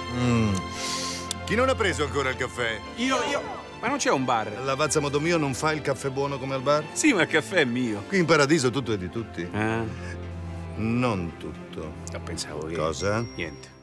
Chi non ha preso ancora il caffè? Io. Ma non c'è un bar? La Vazza Modo Mio non fa il caffè buono come al bar? Sì, ma il caffè è mio. Qui in paradiso tutto è di tutti. Ah. Non tutto. Pensavo che... Cosa? Niente.